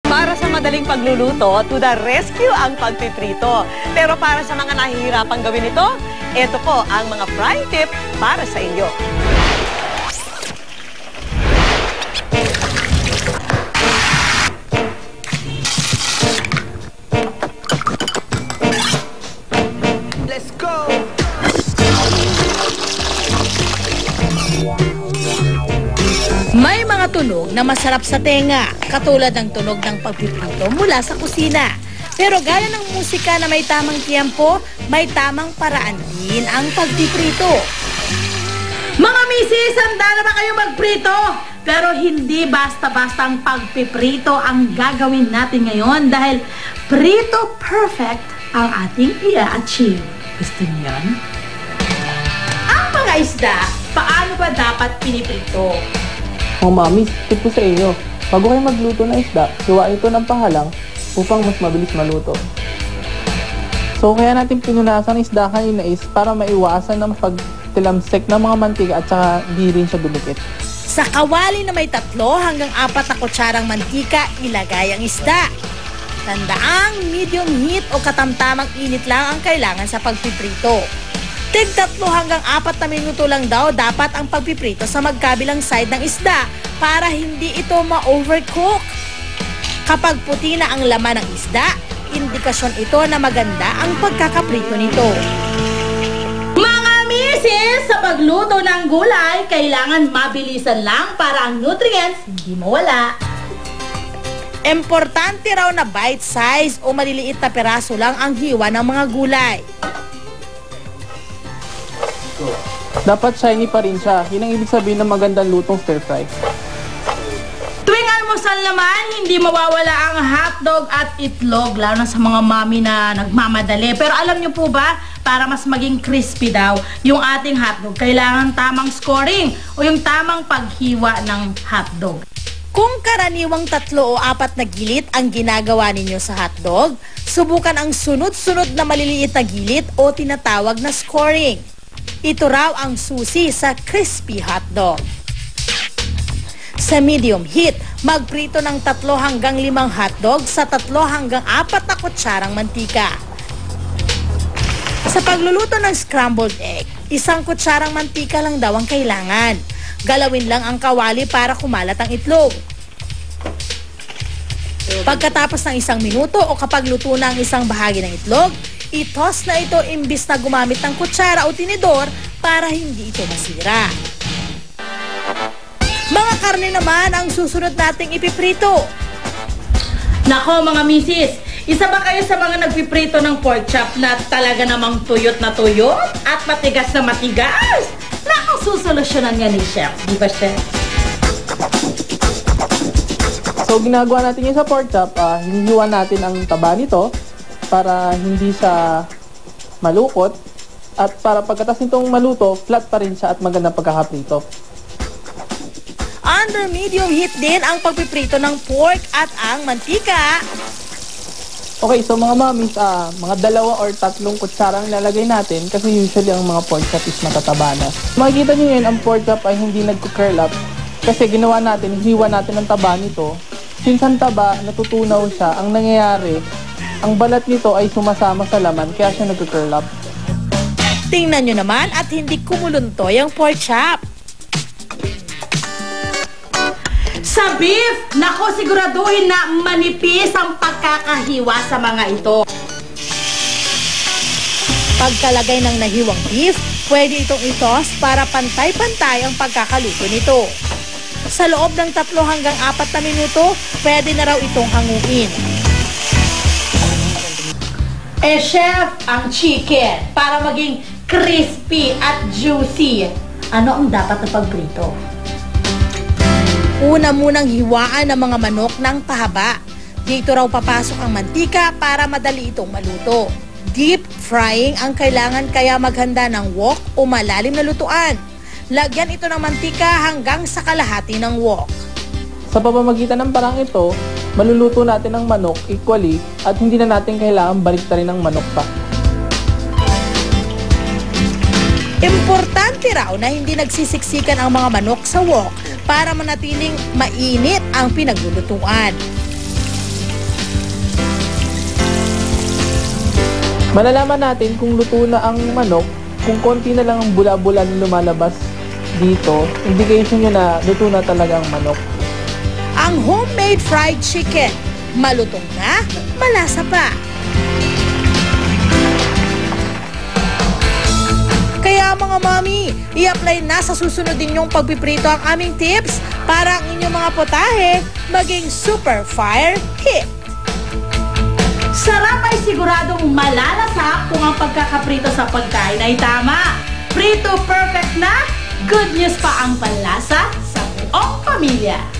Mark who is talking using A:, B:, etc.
A: Para sa madaling pagluluto, to the rescue ang pagpiprito. Pero para sa mga nahihirapang gawin ito, ito po ang mga frying tip para sa inyo.
B: Let's go!
C: May mga tunog na masarap sa tenga, katulad ng tunog ng pagpiprito mula sa kusina. Pero gaya ng musika na may tamang tiyempo, may tamang paraan din ang pagpiprito. Mga misis, handa na ba kayo magprito? Pero hindi basta-basta ang pagpiprito ang gagawin natin ngayon dahil prito perfect ang ating i-achieve. Gusto niyo yan? Ang mga isda, paano ba dapat piniprito?
D: Mga mami, tip ko sa inyo, bago kayo magluto ng isda, hiwain ito ng pahalang upang mas mabilis maluto. So kaya natin pinunasan ng isda kanina is para maiwasan ng pagtilamsik ng mga mantika at saka di rin siya dumikit.
C: Sa kawali na may 3 hanggang 4 na kutsarang mantika, ilagay ang isda. Tandaang medium heat o katamtamang init lang ang kailangan sa pagpiprito. Tig 3 hanggang 4 na minuto lang daw dapat ang pagpiprito sa magkabilang side ng isda para hindi ito ma-overcook. Kapag puti na ang laman ng isda, indikasyon ito na maganda ang pagkakaprito nito. Mga misis, sa pagluto ng gulay, kailangan mabilisan lang para ang nutrients hindi mawala. Importante raw na bite size o maliliit na peraso lang ang hiwa ng mga gulay.
D: Dapat shiny pa rin siya. Yun ang ibig sabihin ng magandang lutong stir fry.
C: Tuwing almusal naman, hindi mawawala ang hotdog at itlog, lalo na sa mga mami na nagmamadali. Pero alam niyo po ba, para mas maging crispy daw yung ating hotdog, kailangan tamang scoring o yung tamang paghiwa ng hotdog. Kung karaniwang 3 o 4 na gilit ang ginagawa ninyo sa hotdog, subukan ang sunod-sunod na maliliit na gilit o tinatawag na scoring. Ito raw ang susi sa crispy hotdog. Sa medium heat, magprito ng 3 hanggang 5 hotdog sa 3 hanggang 4 na kutsarang mantika. Sa pagluluto ng scrambled egg, 1 kutsarang mantika lang daw ang kailangan. Galawin lang ang kawali para kumalat ang itlog. Pagkatapos ng 1 minuto o kapag luto na ang isang bahagi ng itlog, i-toss na ito imbis na gumamit ng kutsara o tinidor para hindi ito masira. Mga karne naman ang susunod nating ipiprito. Nako mga misis, isa ba kayo sa mga nagpiprito ng pork chop na talaga namang tuyot na tuyot at matigas na matigas? Na ang susolusyonan niya ni Chef, di ba Chef?
D: So ginagawa natin yun sa pork chop, hinihiwa natin ang taba nito para hindi siya malukot at para pagkatapos nitong maluto, flat pa rin siya at magandang pagkakaprito.
C: Under medium heat din ang pagpiprito ng pork at ang mantika.
D: Okay, so mga mamis, mga 2 or 3 kutsara ang lalagay natin kasi usually ang mga pork chop is matataba na. Makikita nyo yun, ang pork chop ay hindi nagko-curl up kasi ginawa natin, hiwa natin ang taba nito. Since ang taba, natutunaw siya, ang nangyayari, ang balat nito ay sumasama sa laman kaya siya nagko-curl up.
C: Tingnan nyo naman at hindi kumuluntoy ang pork chop. Sa beef, nako siguraduhin na manipis ang pagkakahiwa sa mga ito. Pagkalagay ng nahiwang beef, pwede itong i-toss para pantay-pantay ang pagkakaluto nito. Sa loob ng 3 hanggang 4 na minuto, pwede na raw itong hanguin. Chef, ang chicken para maging crispy at juicy. Ano ang dapat na pagprito? Una munang hiwaan ng mga manok ng pahaba. Dito raw papasok ang mantika para madali itong maluto. Deep frying ang kailangan kaya maghanda ng wok o malalim na lutuan. Lagyan ito ng mantika hanggang sa kalahati ng wok.
D: Sa pamamagitan ng parang ito, maluluto natin ang manok equally at hindi na natin kailangan baliktarin ang manok pa.
C: Importante raw na hindi nagsisiksikan ang mga manok sa wok para manatiling mainit ang pinaglulutuan.
D: Malalaman natin kung luto na ang manok, kung konti na lang ang bula-bula na lumalabas dito, indication nyo na luto na talaga ang manok.
C: Ang homemade fried chicken, malutong na, malasa pa. Kaya mga mami, i-apply na sa susunod ninyong pagpiprito ang aming tips para ang inyong mga potahe maging super fire hit. Sarap ay siguradong malalasak kung ang pagkakaprito sa pagkain ay tama. Prito perfect na, good news pa ang panlasa sa buong pamilya.